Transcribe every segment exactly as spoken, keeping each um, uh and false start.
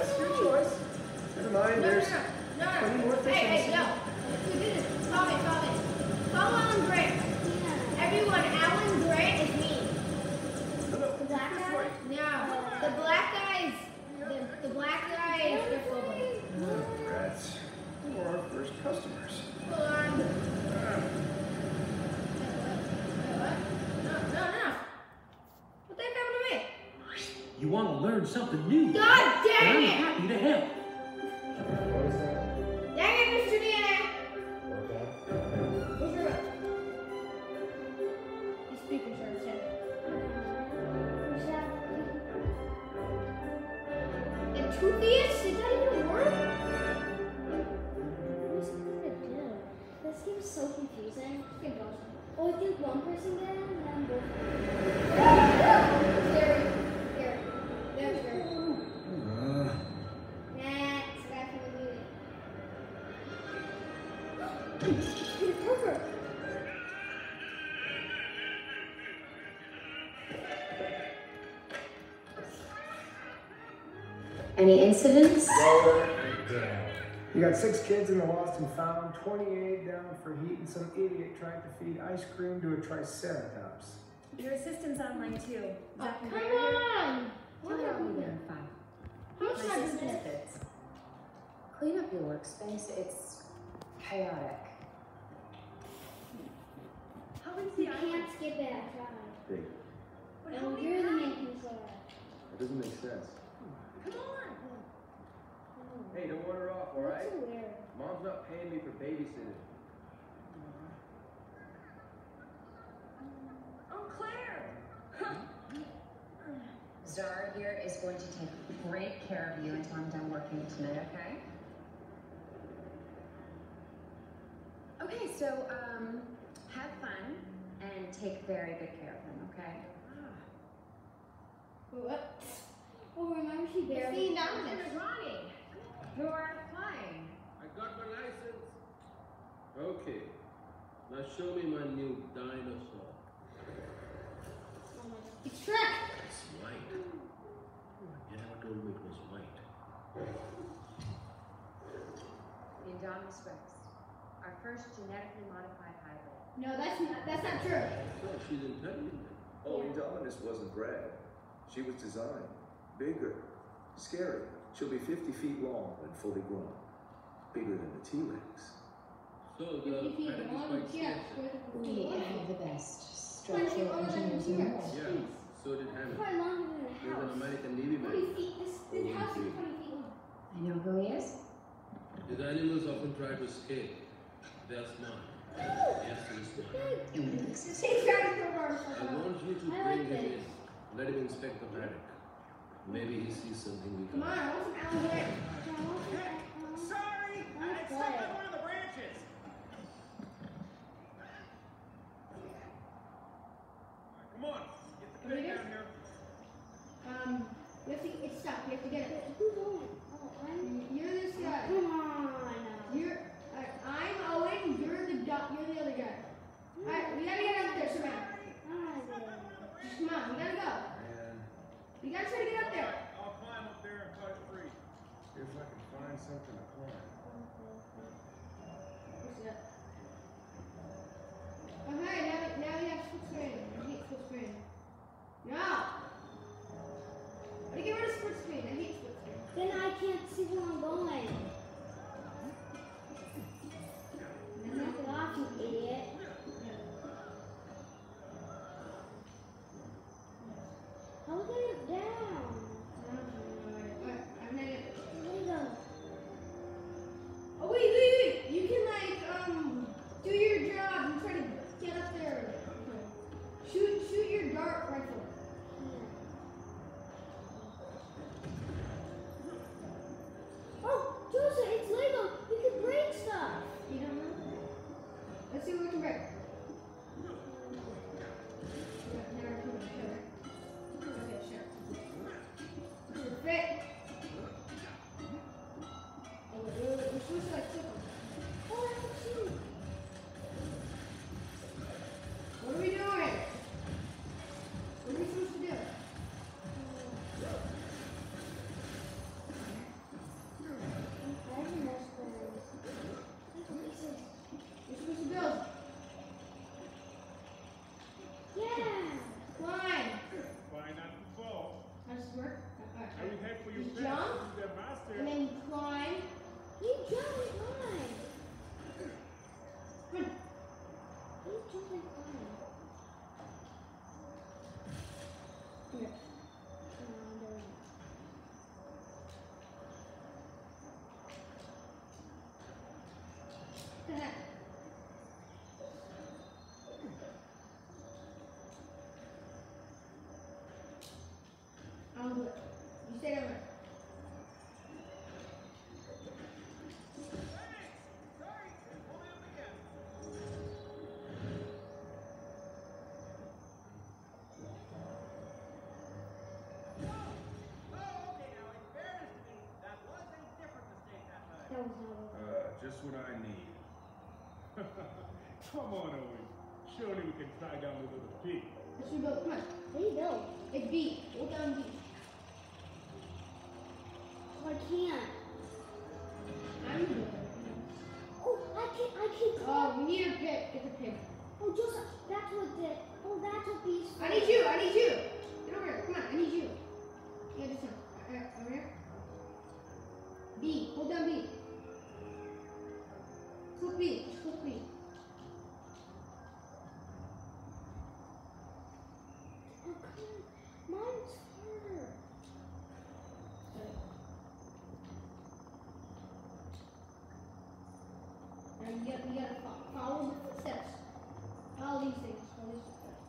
That's your choice. Never mind, No, there's no, no, no, plenty more no. fish Hey, in the hey, no. We did it. Call me, call me. Call Alan Grant. Yeah. Everyone, Alan Grant is me. No, no, The black this guy? way. No, the black guys, the, the black guy is Jeff Goldblum. Oh, rats. Who are our first customers? Hold on. Ah. No, no, no. What the heck happened to me? You want to learn something new? God dang I'm it! happy to help. What is that? Dang it, Mister D N A! Okay. Where's your room? Your speaker service, yeah. And Toothiest? Is that even a word? What is he gonna do? This seems so confusing. Think about it. Oh, I think one person did it, and then both. Scary. Scary. Very scary. Uh, Nah, it's a guy from the movie. Peter Parker! Any incidents? Lower down. You got six kids in the lost and found, twenty-eight down for heat, and some idiot trying to feed ice cream to a triceratops. Your assistant's online too. Oh, Zach and come Barry here. on! What are we verify? How much My time is assistant this? fits. Clean up your workspace. It's chaotic. How is You the island? can't skip it, I tried. Big. But No, how many you're the main pounds? controller. That doesn't make sense. Come on. Hey, don't wander off, all right? That's so weird. Mom's not paying me for babysitting. Oh, Claire. Zara here is going to take great care of you until I'm done working tonight, okay? Okay, so, um, have fun and take very good care of him, okay? What? Oh, remember she It's barely. the announcement is Ronnie. Who are flying? I got my license. Okay. Now show me my new dinosaur. It's Shrek. It's white. You never told me it was white. The Indominus Rex, our first genetically modified hybrid. No, that's not, that's not true. So she's intelligent. Oh, Indominus wasn't bred. She was designed. Bigger. Scary. She'll be fifty feet long when fully grown. Bigger than the T-Rex. So the Fifty feet paddock is long, quite yeah, safe. square the We feet. have the best Twenty structural longer than engineers the in the T-Rex. world. Yeah, so did Hammond. Probably longer than a He's an house. American Navy Twenty man. feet. This, this house is twenty feet long. I know who he is. His animals often try to escape. They're smart. Yes, he's smart. She's trying to throw ours. I want you to I bring like him this. in. Let him inspect the paddock. Maybe he sees something we Come on, can't. I want some Alan Grant. Sorry! I stepped on one of the branches. Come on, get the What do you pig do? down here. Um, you have to, it's stuck. You have to get it. Who's on? Oh, I'm. You're this guy. Come on. You're, uh, I'm Owen. You're the du- You're the other guy. All right, we gotta get up there somehow. Just come on, we gotta go. Man, We gotta try to get up there. I'll climb up there and cut it free. see if I can find something to climb. What's that? Okay, now, we- now we have split screen. I hate split screen. No. How do you get rid of split screen? I hate split screen. Then I can't see where I'm going. Knock it off, you idiot. How do I get it down? Alright, I'm gonna get. There you go. Oh wait, wait, wait! You can like um do your job and try to get up there. Shoot, shoot your dart rifle. Oh, Joseph! that was not working. Uh, just what I need. Come on, Owen. Surely we can try down the little pig. Let's rebuild. Come on. What do you build? It's B. Hold down B. Oh, I can't. I'm building. Oh, I can't. I can't. Oh, we need a pig. Get the pig. Oh, Joseph, that's what the. Oh, that's what these. I need you. I need you. Get over here. Come on. I need you. Yeah, this one. Uh, over here. B. Hold down B. Click B. Just click B. Oh, come on. Mine's harder. Now you got, you gotta fo- follow the footsteps. Follow these things. Follow these footsteps.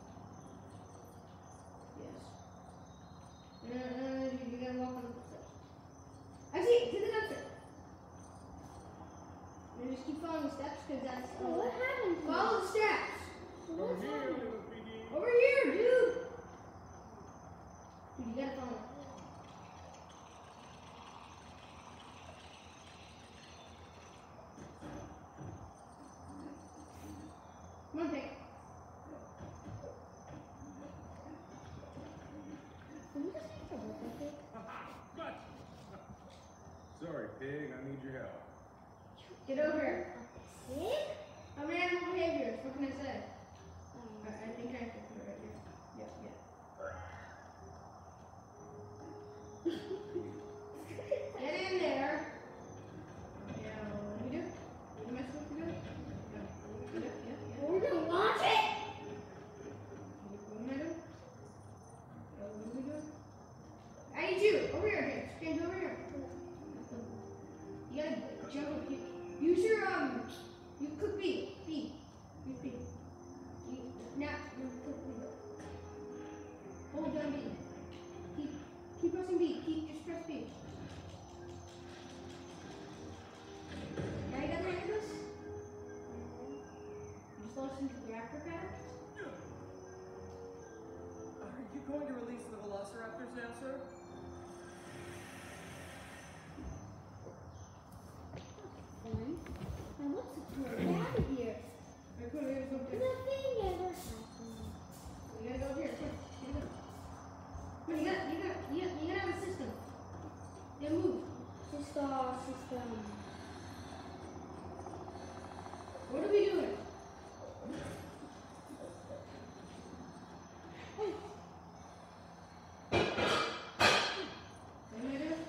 Yes. Uh, you, you gotta walk on the footsteps. I see it. To the dumpster. And just keep following the steps because that's. Oh, what happened? to me? Follow the steps. Over What's here, happening? little piggy. Over here, dude. Dude, you gotta follow. Come on, pick. Can you just make the work like it? Gotcha. Sorry, pig. I need your help. Get over here. A pig? I'm an animal behavior. What can I say? Um, I, I think I have to put it right here. Yeah, yeah. Get in there. Yeah, what do we do? What am I supposed to do? Yeah, yeah, yeah, yeah. We're gonna launch it! What am I doing? Uh, what are we doing? I need you. Over here, James. James, over here. You gotta jump up here. Use your, um, you click B. B. Use B. You, now, you click B. Hold down B. Keep, keep pressing B. Keep, just press B. Now you got the hang of this? You just launched into the raptor pad? Are you going to release the velociraptors now, sir? Fun. Now what's the point out of here? Right, come over here, come over here. Nothing ever happened. You gotta go over here. Come on, you gotta go. Come on, you gotta, you gotta, you gotta, you gotta have a system. You gotta move. System, system. What are we doing? What am I doing?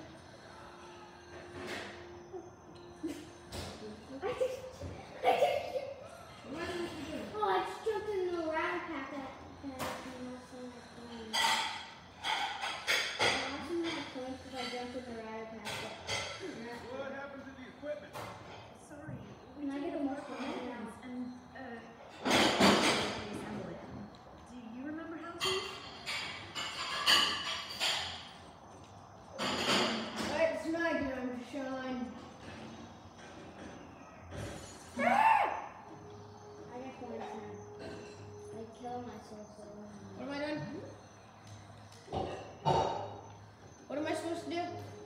I just, I just, What am I supposed to be doing? oh, I just jumped in the rat pack that, that came off on my phone. I lost some of my coins because I jumped in the rat pack. What happened to the equipment? Sorry. Can I get a more coins coins? and uh reassemble it. Do you remember how to? Alright, it's my time to shine. I got coins now. I killed myself so What am I doing? What am I supposed to do?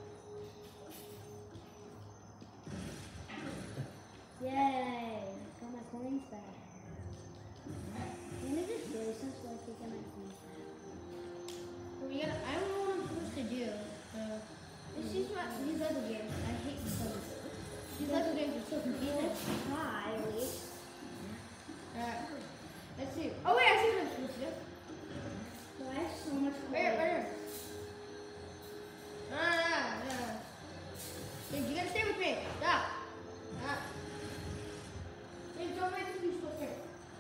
yay! Got my coins back. Can I just do since like we got my coins back? Well, we gotta, I don't know what I'm supposed to do. So, this is what these other games. I hate these other games. These other games are so confusing. Try at least. Alright. Let's see. Oh wait, I see what I'm supposed to do. Well, I have so much coins. Right here, right here. No, no, no, no. James, you gotta stay with me. Stop. Stop. James, don't make me so scared.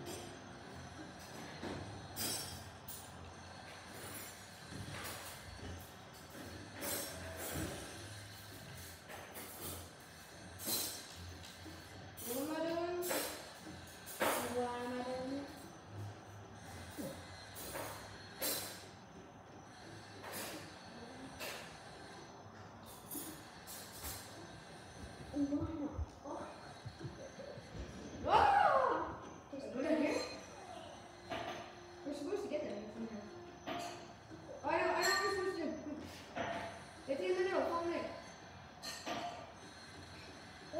What am I doing? What am I doing? Why not? Whoa! Go down here? We're supposed to get there somehow. Oh, I know, I know what we're supposed to do. It's in the middle, follow me.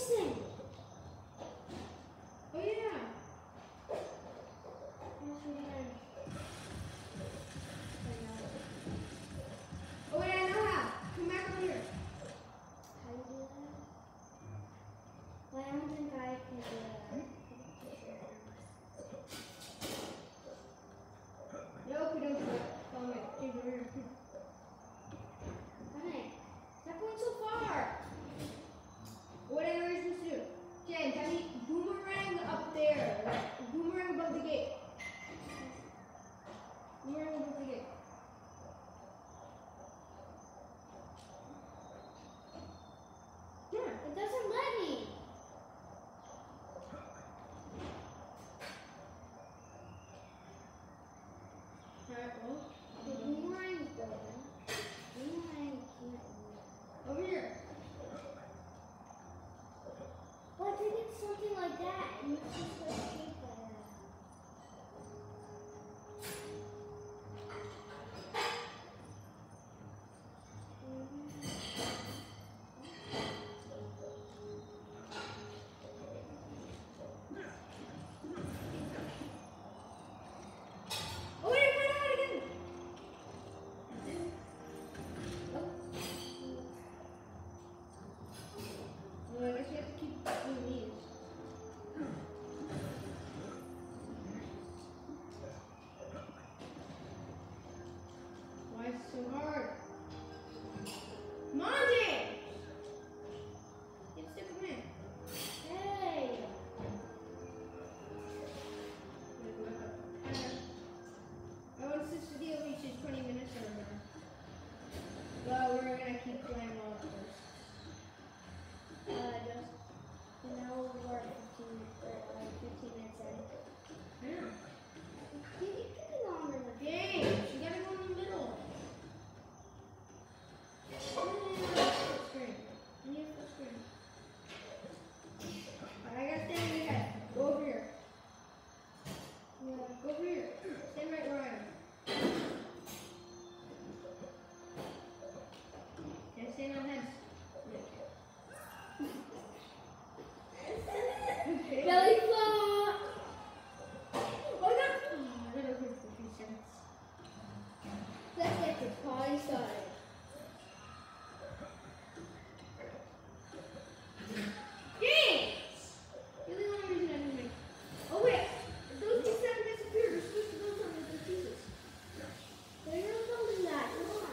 racing. Oh yeah. Yes, we can. Oh wait, I know how. Come back over here. How do you do that? Well, I don't think I can do that. Nope, we don't do it. Follow me. James, over here. Honey, Stop going so far. What are we supposed to do? James, I need boomerang up there. Like, boomerang above the gate. Boomerang above the gate. yeah, it doesn't let me. Alright, well, The boomerang is broken. Boomerang can't. over here. Well, I think it's something like that, and it's just like shaped like that. Oh wait, I found out again. Well, I guess we have to keep doing these. Why is it so hard? Come on, James! Get stuck in there. Hey! Wait, go back up. I know. I want to switch the deal reaches twenty minutes or more. Well, we're gonna keep playing all at first. Uh, just, you know, we're at fifteen minutes, or uh, fifteen minutes in. Yeah. You you can be longer than that. James, you gotta go in the middle. I need a full screen. I need a full screen. Alright, I gotta stand in your head. Go over here. Yeah, go over here. Stand right where I am. Can't stand on heads. Okay. Belly flop! Oh, I got. Oh, I gotta wait for a few seconds. Let's get the party started. James! You're the only reason I didn't make. Oh wait, those pieces haven't disappeared. We're supposed to build something with those pieces. So you're not building that, come on.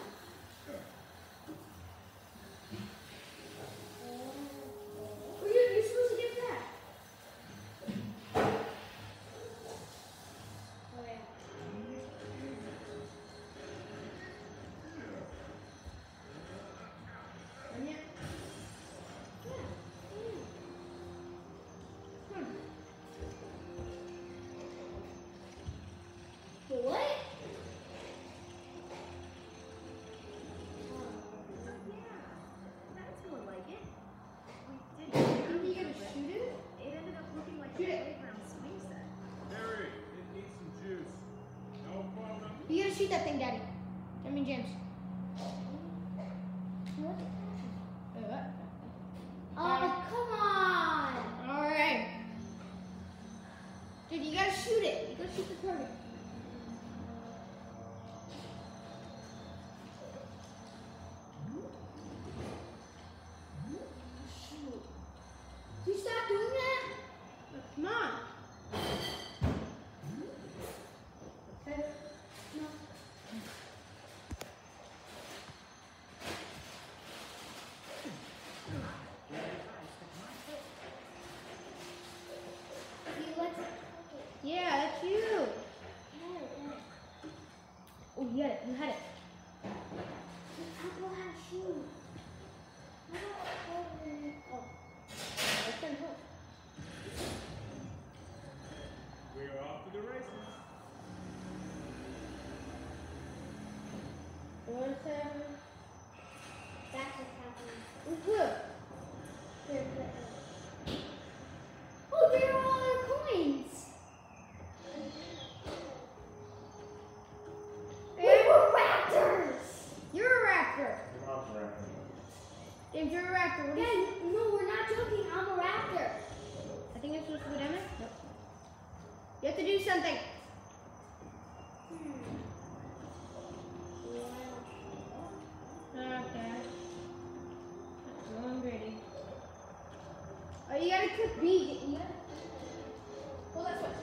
Oh, you're, you're supposed to get that. Oh yeah. And yet, hmm. The what? That's more like it. We did. Didn't you gotta shoot it? It ended up looking like a Shoot it. playground swing set. Harry, it needs some juice. No problem. You gotta shoot that thing, Daddy. I mean, James. What? Uh, what? Oh, come on! Alright. Dude, you gotta shoot it. You gotta shoot the target. Shoot. You stop doing that? Come on. Okay. No. You let Yeah, that's you. Oh, you had it. You had it. I don't know how to shoot. I don't know. Oh. Let's send hook. We're off to the races. What's happening? That's what's happening. What's good? Here, here. Oh, there are all our coins. We were raptors. You're a raptor. Your mom's rapping. James, you're a raptor. What do Yeah, you no, we're not joking. I'm a raptor. something. Okay. That's going pretty. Oh, you gotta click B. You gotta... Hold that switch.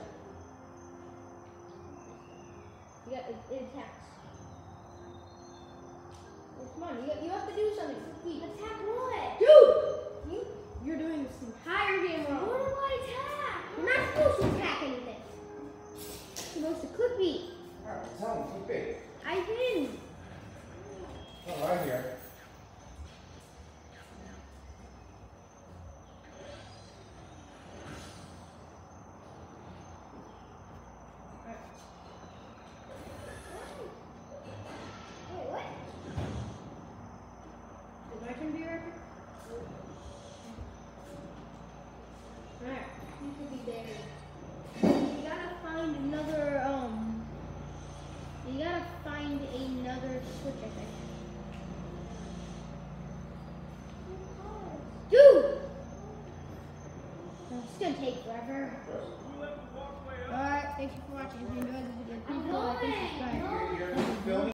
You got it, it attacks. Well, come on, you, got, you have to do something. Click B. Attack what? Dude! You, you're doing this entire game wrong. What do I attack? You're not supposed to attack anything. You're supposed to click B. Alright, tell me, keep it. I didn't. Oh, right here. Wait, what? Is my turn to be record? Alright, you could be there. You gotta find another, um, you gotta find another switch, I think. Dude! It's gonna take forever.